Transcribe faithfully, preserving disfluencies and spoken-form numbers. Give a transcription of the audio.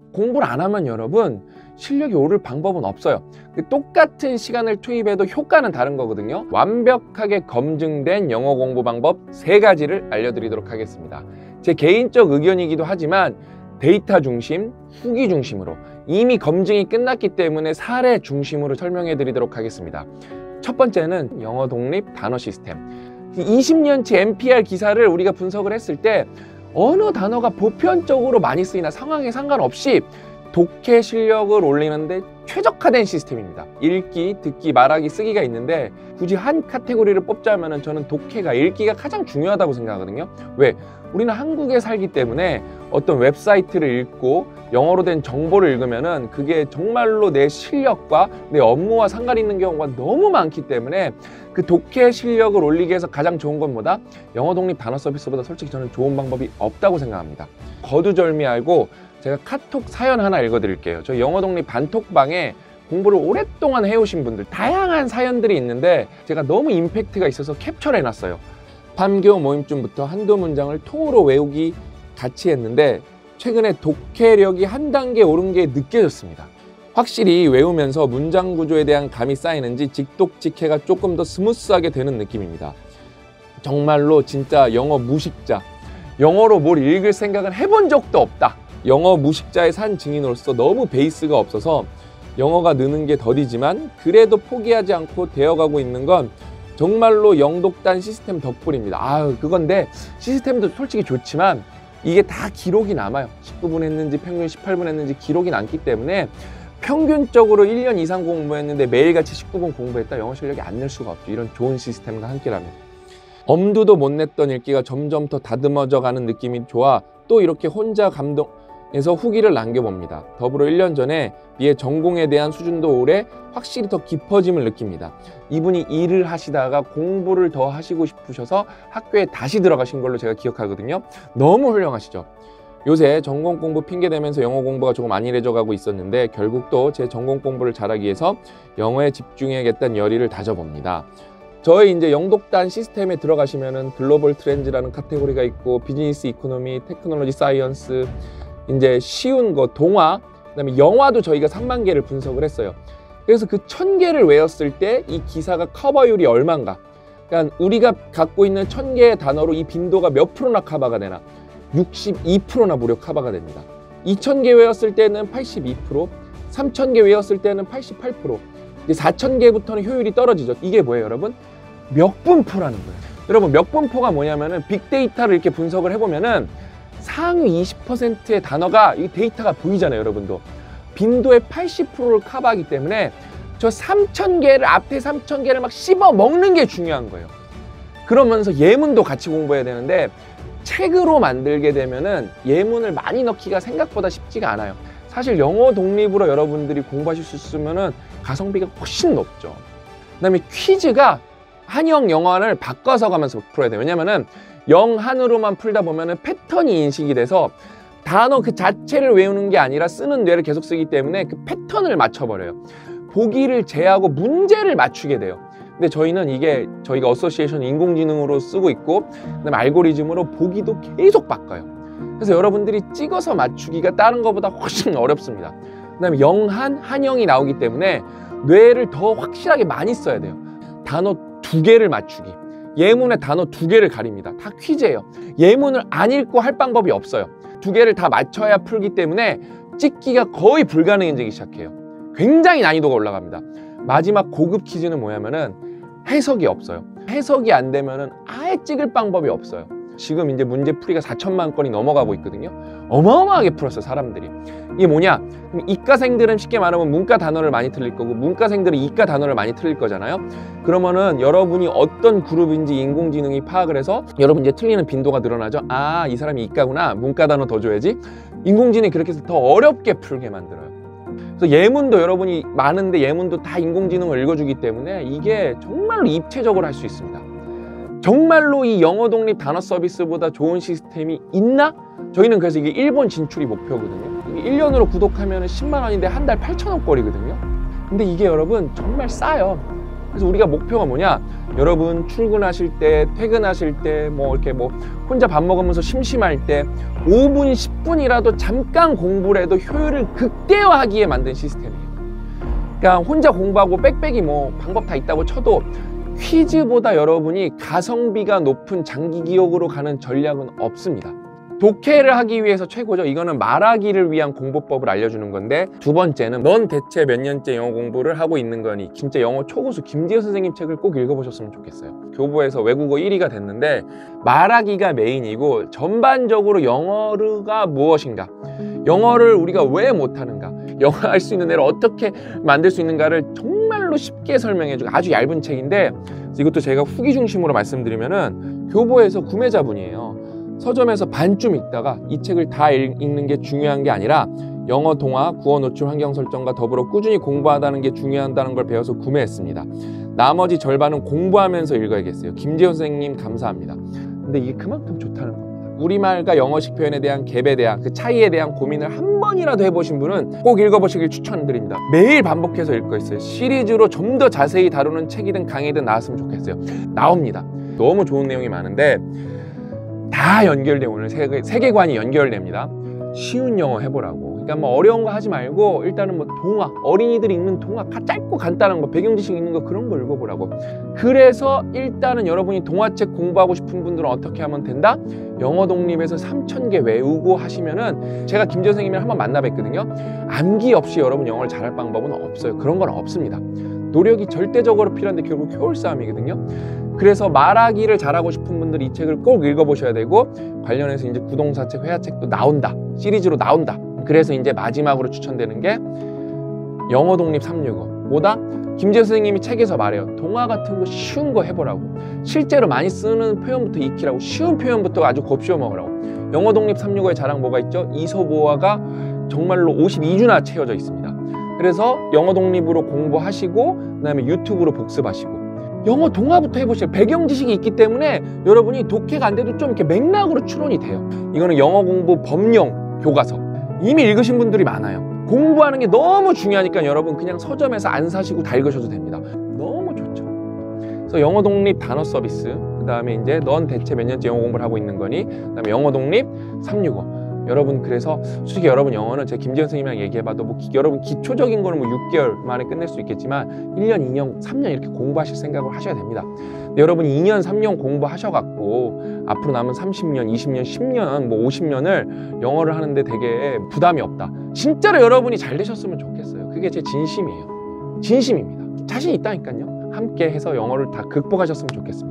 공부를 안 하면 여러분 실력이 오를 방법은 없어요. 똑같은 시간을 투입해도 효과는 다른 거거든요. 완벽하게 검증된 영어 공부 방법 세 가지를 알려드리도록 하겠습니다. 제 개인적 의견이기도 하지만 데이터 중심, 후기 중심으로 이미 검증이 끝났기 때문에 사례 중심으로 설명해 드리도록 하겠습니다. 첫 번째는 영어 독립 단어 시스템. 이십 년치 엠피알 기사를 우리가 분석을 했을 때 어느 단어가 보편적으로 많이 쓰이나 상황에 상관없이 독해 실력을 올리는데 최적화된 시스템입니다. 읽기, 듣기, 말하기, 쓰기가 있는데 굳이 한 카테고리를 뽑자면 저는 독해가, 읽기가 가장 중요하다고 생각하거든요. 왜? 우리는 한국에 살기 때문에 어떤 웹사이트를 읽고 영어로 된 정보를 읽으면은 그게 정말로 내 실력과 내 업무와 상관 있는 경우가 너무 많기 때문에 그 독해 실력을 올리기 위해서 가장 좋은 건 뭐다? 영어 독립 단어 서비스보다 솔직히 저는 좋은 방법이 없다고 생각합니다. 거두절미하고 제가 카톡 사연 하나 읽어드릴게요. 저 영어 독립 단톡방에 공부를 오랫동안 해오신 분들 다양한 사연들이 있는데 제가 너무 임팩트가 있어서 캡처를 해놨어요. 판교 모임쯤부터 한두 문장을 통으로 외우기 같이 했는데 최근에 독해력이 한 단계 오른 게 느껴졌습니다. 확실히 외우면서 문장 구조에 대한 감이 쌓이는지 직독직해가 조금 더 스무스하게 되는 느낌입니다. 정말로 진짜 영어 무식자, 영어로 뭘 읽을 생각은 해본 적도 없다. 영어 무식자의 산 증인으로서 너무 베이스가 없어서 영어가 느는 게 더디지만 그래도 포기하지 않고 되어가고 있는 건 정말로 영독단 시스템 덕분입니다. 아유, 그건데 시스템도 솔직히 좋지만 이게 다 기록이 남아요. 십구 분 했는지 평균 십팔 분 했는지 기록이 남기 때문에 평균적으로 일 년 이상 공부했는데 매일같이 십구 분 공부했다 영어 실력이 안 늘 수가 없죠. 이런 좋은 시스템과 함께라면. 엄두도 못 냈던 읽기가 점점 더 다듬어져 가는 느낌이 좋아 또 이렇게 혼자 감동해서 후기를 남겨봅니다. 더불어 일 년 전에 비해 전공에 대한 수준도 올해 확실히 더 깊어짐을 느낍니다. 이분이 일을 하시다가 공부를 더 하시고 싶으셔서 학교에 다시 들어가신 걸로 제가 기억하거든요. 너무 훌륭하시죠. 요새 전공 공부 핑계대면서 영어 공부가 조금 안일해져 가고 있었는데 결국 또 제 전공 공부를 잘하기 위해서 영어에 집중해야겠다는 열의를 다져봅니다. 저희 이제 영독단 시스템에 들어가시면은 글로벌 트렌드라는 카테고리가 있고 비즈니스 이코노미, 테크놀로지 사이언스, 이제 쉬운 거 동화, 그다음에 영화도 저희가 삼만 개를 분석을 했어요. 그래서 그 천 개를 외웠을 때 이 기사가 커버율이 얼마인가? 그러니까 우리가 갖고 있는 천 개의 단어로 이 빈도가 몇 프로나 커버가 되나? 육십이 퍼센트나 무려 커버가 됩니다. 이천 개 외웠을 때는 팔십이 퍼센트, 삼천 개 외웠을 때는 팔십팔 퍼센트, 이제 사천 개부터는 효율이 떨어지죠. 이게 뭐예요, 여러분? 몇분포라는 거예요. 여러분, 몇분포가 뭐냐면은 빅데이터를 이렇게 분석을 해보면은 상위 이십 퍼센트의 단어가 이 데이터가 보이잖아요, 여러분도. 빈도의 팔십 퍼센트를 커버하기 때문에 저 삼천 개를 앞에 삼천 개를 막 씹어 먹는 게 중요한 거예요. 그러면서 예문도 같이 공부해야 되는데 책으로 만들게 되면은 예문을 많이 넣기가 생각보다 쉽지가 않아요. 사실 영어 독립으로 여러분들이 공부하실 수 있으면은 가성비가 훨씬 높죠. 그다음에 퀴즈가 한영 영어를 바꿔서 가면서 풀어야 돼요. 왜냐면은 영한으로만 풀다 보면은 패턴이 인식이 돼서 단어 그 자체를 외우는 게 아니라 쓰는 뇌를 계속 쓰기 때문에 그 패턴을 맞춰버려요. 보기를 제하고 문제를 맞추게 돼요. 근데 저희는 이게 저희가 어소시에이션 인공지능으로 쓰고 있고 그다음에 알고리즘으로 보기도 계속 바꿔요. 그래서 여러분들이 찍어서 맞추기가 다른 것보다 훨씬 어렵습니다. 그다음에 영한, 한영이 나오기 때문에 뇌를 더 확실하게 많이 써야 돼요. 단어 두 개를 맞추기, 예문에 단어 두 개를 가립니다. 다 퀴즈예요. 예문을 안 읽고 할 방법이 없어요. 두 개를 다 맞춰야 풀기 때문에 찍기가 거의 불가능해지기 시작해요. 굉장히 난이도가 올라갑니다. 마지막 고급 퀴즈는 뭐냐면은 해석이 없어요. 해석이 안 되면은 아예 찍을 방법이 없어요. 지금 이제 문제 풀이가 사천만 건이 넘어가고 있거든요. 어마어마하게 풀었어요, 사람들이. 이게 뭐냐? 그럼 이과생들은 쉽게 말하면 문과 단어를 많이 틀릴 거고 문과생들은 이과 단어를 많이 틀릴 거잖아요. 그러면은 여러분이 어떤 그룹인지 인공지능이 파악을 해서 여러분 이제 틀리는 빈도가 늘어나죠. 아, 이 사람이 이과구나. 문과 단어 더 줘야지. 인공지능이 그렇게 해서 더 어렵게 풀게 만들어요. 그래서 예문도 여러분이 많은데 예문도 다 인공지능을 읽어주기 때문에 이게 정말로 입체적으로 할 수 있습니다. 정말로 이 영어 독립 단어 서비스보다 좋은 시스템이 있나? 저희는 그래서 이게 일본 진출이 목표거든요. 이게 일 년으로 구독하면 십만 원인데 한 달 팔천 원 꼴이거든요. 근데 이게 여러분 정말 싸요. 그래서 우리가 목표가 뭐냐, 여러분 출근하실 때, 퇴근하실 때, 뭐 이렇게 뭐 혼자 밥 먹으면서 심심할 때 오 분, 십 분이라도 잠깐 공부를 해도 효율을 극대화하기에 만든 시스템이에요. 그러니까 혼자 공부하고 빽빽이 뭐 방법 다 있다고 쳐도 퀴즈보다 여러분이 가성비가 높은 장기 기억으로 가는 전략은 없습니다. 독해를 하기 위해서 최고죠. 이거는 말하기를 위한 공부법을 알려주는 건데, 두 번째는 넌 대체 몇 년째 영어 공부를 하고 있는 거니? 진짜 영어 초고수 김지효 선생님 책을 꼭 읽어보셨으면 좋겠어요. 교보에서 외국어 일 위가 됐는데, 말하기가 메인이고 전반적으로 영어가 무엇인가, 영어를 우리가 왜 못하는가, 영어 할 수 있는 애를 어떻게 만들 수 있는가를 정말로 쉽게 설명해주고 아주 얇은 책인데, 이것도 제가 후기 중심으로 말씀드리면은 교보에서 구매자분이에요. 서점에서 반쯤 읽다가 이 책을 다 읽는 게 중요한 게 아니라 영어 동화, 구어 노출 환경 설정과 더불어 꾸준히 공부하다는 게 중요하다는 걸 배워서 구매했습니다. 나머지 절반은 공부하면서 읽어야겠어요. 김지효 선생님 감사합니다. 근데 이게 그만큼 좋다는 겁니다. 우리말과 영어식 표현에 대한 갭에 대한 그 차이에 대한 고민을 한 번이라도 해보신 분은 꼭 읽어보시길 추천드립니다. 매일 반복해서 읽고 있어요. 시리즈로 좀 더 자세히 다루는 책이든 강의든 나왔으면 좋겠어요. 나옵니다. 너무 좋은 내용이 많은데 다 연결돼. 오늘 세계, 세계관이 연결됩니다. 쉬운 영어 해보라고. 그러니까 뭐 어려운 거 하지 말고 일단은 뭐 동화, 어린이들이 읽는 동화, 짧고 간단한 거, 배경 지식 있는 거, 그런 거 읽어보라고. 그래서 일단은 여러분이 동화책 공부하고 싶은 분들은 어떻게 하면 된다? 영어 독립에서 삼천 개 외우고 하시면은, 제가 김지효 선생님이랑 한번 만나 뵀거든요. 암기 없이 여러분 영어를 잘할 방법은 없어요. 그런 건 없습니다. 노력이 절대적으로 필요한데 결국 효율 싸움이거든요. 그래서 말하기를 잘하고 싶은 분들이 이 책을 꼭 읽어보셔야 되고, 관련해서 이제 구동사책, 회화책도 나온다. 시리즈로 나온다. 그래서 이제 마지막으로 추천되는 게 영어 독립 삼백육십오. 뭐다? 김지효 선생님이 책에서 말해요. 동화 같은 거 쉬운 거 해보라고. 실제로 많이 쓰는 표현부터 익히라고. 쉬운 표현부터 아주 곱씹어 먹으라고. 영어 독립 삼백육십오의 자랑 뭐가 있죠? 이소보화가 정말로 오십이 주나 채워져 있습니다. 그래서 영어 독립으로 공부하시고 그 다음에 유튜브로 복습하시고 영어 동화부터 해보세요. 배경 지식이 있기 때문에 여러분이 독해가 안 돼도 좀 이렇게 맥락으로 추론이 돼요. 이거는 영어 공부 법령 교과서 이미 읽으신 분들이 많아요. 공부하는 게 너무 중요하니까 여러분 그냥 서점에서 안 사시고 다 읽으셔도 됩니다. 너무 좋죠. 그래서 영어 독립 단어 서비스, 그 다음에 이제 넌 대체 몇 년째 영어 공부를 하고 있는 거니, 그 다음에 영어 독립 삼백육십오. 여러분 그래서 솔직히 여러분 영어는 제가 김지효 선생님이랑 얘기해봐도 뭐 기, 여러분 기초적인 거는 뭐 육 개월 만에 끝낼 수 있겠지만 일 년, 이 년, 삼 년 이렇게 공부하실 생각을 하셔야 됩니다. 근데 여러분 이 년, 삼 년 공부하셔갖고 앞으로 남은 삼십 년, 이십 년, 십 년, 뭐 오십 년을 영어를 하는데 되게 부담이 없다. 진짜로 여러분이 잘 되셨으면 좋겠어요. 그게 제 진심이에요. 진심입니다. 자신 있다니까요. 함께 해서 영어를 다 극복하셨으면 좋겠습니다.